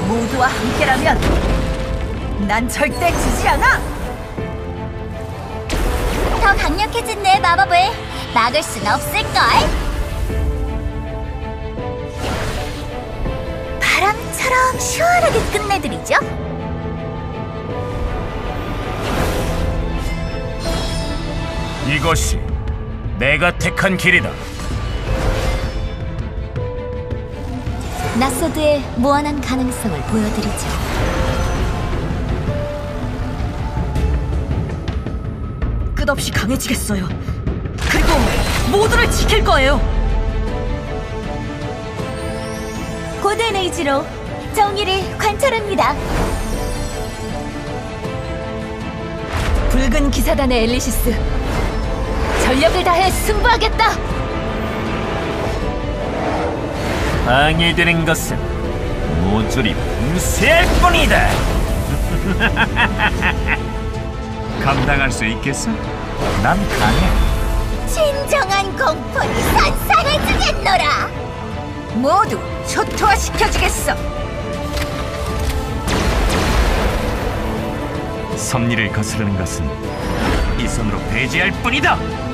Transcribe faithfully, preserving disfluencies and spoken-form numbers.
모두와 함께라면 난 절대 지지 않아! 더 강력해진 내 마법을 막을 순 없을걸? 바람처럼 시원하게 끝내드리죠? 이것이 내가 택한 길이다. 낯소드의 무한한 가능성을 보여드리죠. 끝없이 강해지겠어요. 그리고 모두를 지킬 거예요. 고된 의지로 정의를 관찰합니다. 붉은 기사단의 엘리시스, 전력을 다해 승부하겠다! 방해되는 것은 모조리 봉쇄할 뿐이다. 감당할 수 있겠어? 난 강해. 진정한 공포를 선사해주겠노라. 모두 초토화시켜주겠어! 섭리를 거스르는 것은 이 손으로 배제할 뿐이다.